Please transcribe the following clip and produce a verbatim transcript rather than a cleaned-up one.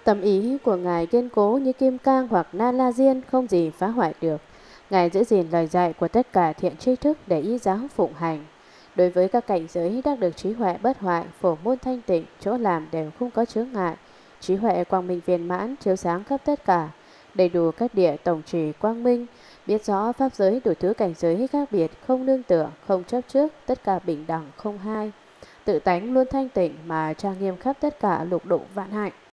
Tâm ý của Ngài kiên cố như kim cang hoặc na la diên, không gì phá hoại được. Ngài giữ gìn lời dạy của tất cả thiện tri thức để y giáo phụng hành. Đối với các cảnh giới đã được trí huệ bất hoại, phổ môn thanh tịnh, chỗ làm đều không có chướng ngại. Trí huệ quang minh viên mãn, chiếu sáng khắp tất cả, đầy đủ các địa tổng trì quang minh, biết rõ pháp giới đủ thứ cảnh giới khác biệt, không nương tựa, không chấp trước, tất cả bình đẳng không hai. Tự tánh luôn thanh tịnh mà trang nghiêm khắp tất cả lục độ vạn hạnh.